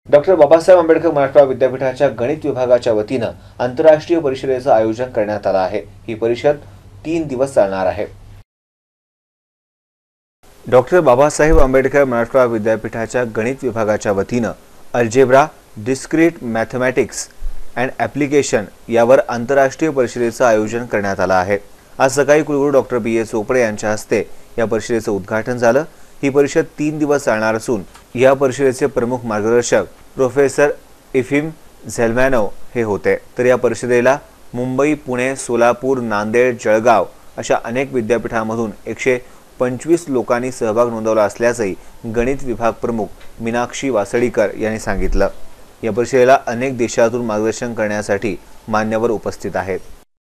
Doctor Babasaheb Ambedkar Marathwada विद्यापीठाच्या गणित विभागाच्या वतीनं आंतरराष्ट्रीय परिषदेचं आयोजन करण्यात आलं आहे। ही परिषद 3 दिवस चालणार आहे। डॉक्टर बाबासाहेब आंबेडकर मराठवाडा विद्यापीठाच्या गणित विभागाच्या वतीनं algebra, discrete mathematics and application यावर आंतरराष्ट्रीय परिषदेचं आयोजन करण्यात आलं आहे। आज सकाळी कुलगुरू डॉक्टर बी ए चोपडे यांच्या हस्ते या परिषदेचं उद्घाटन झालं। ही परिषद 3 दिवस चालणार असून या परिषदेचे प्रमुख मार्गदर्शक प्रोफेसर इफिम झेल्मॅनो हे होते। तर या परिषदेला मुंबई, पुणे, सोलापूर, नांदेड, जळगाव अशा अनेक विद्यापीठांमधून 125 लोकांनी सहभाग नोंदवला असल्याचंही गणित विभाग प्रमुख मीनाक्षी वासळीकर यांनी सांगितलं। या परिषदेला अनेक देशातून मार्गदर्शन करण्यासाठी मान्यवर उपस्थित आहेत।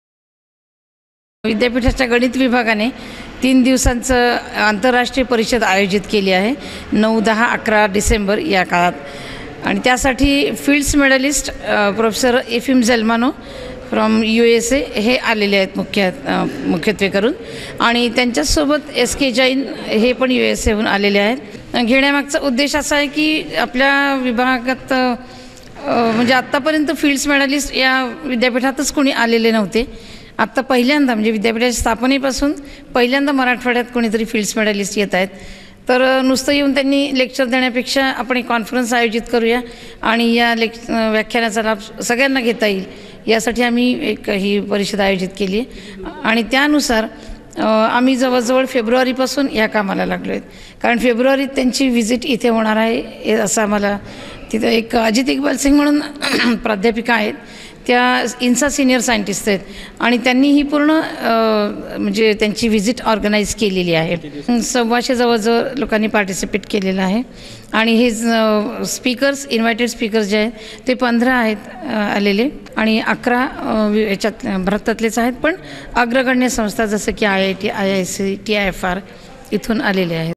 विद्यापीठाच्या गणित विभागाने 3 दिवसांचं आंतरराष्ट्रीय परिषद आयोजित केली आहे 9, 10, 11 डिसेंबर या काळात। आणि त्यासाठी Fields medalist professor Efim Zelmanov from USA हे आलेले आहेत मुख्यत्वे करून, आणि त्यांच्यासोबत SK जैन हे पण USAहून आलेले आहेत। घेण्यामागचा उद्देश असा आहे की आपल्या विभागात म्हणजे आत्तापर्यंत फील्ड्स मेडलिस्ट या विद्यापीठातच कोणी आलेले नव्हते। आत्ता पहिल्यांदा म्हणजे विद्यापीठाच्या स्थापनेपासून पहिल्यांदा मराठवाड्यात कोणीतरी फील्ड्स मेडलिस्ट येत आहेत। तर नुसतं येऊन त्यांनी लेक्चर देण्यापेक्षा आपण एक कॉन्फरन्स आयोजित करूया आणि या व्याख्यानाचा लाभ सगळ्यांना घेता येईल यासाठी आम्ही ही परिषद आयोजित केली आहे। आणि त्यानुसार आम्ही जवळजवळ फेब्रुवारीपासून या कामाला लागलो आहेत, कारण फेब्रुवारीत त्यांची व्हिजिट इथे होणार आहे असं आम्हाला। तिथं एक अजित इक्बाल सिंग म्हणून प्राध्यापिका आहेत, त्या इन्सा सिनियर सायंटिस्ट आहेत आणि त्यांनी ही पूर्ण म्हणजे त्यांची व्हिजिट ऑर्गनाईज केलेली आहे। 125 जवळजवळ लोकांनी पार्टिसिपेट केलेलं आहे आणि हे स्पीकर्स इन्व्हायटेड स्पीकर्स जे आहेत ते 15 आहेत आलेले आणि 11 याच्यात भारतातलेच आहेत, पण अग्रगण्य संस्था जसं की IIT, IIC, TIFR इथून आलेले आहेत।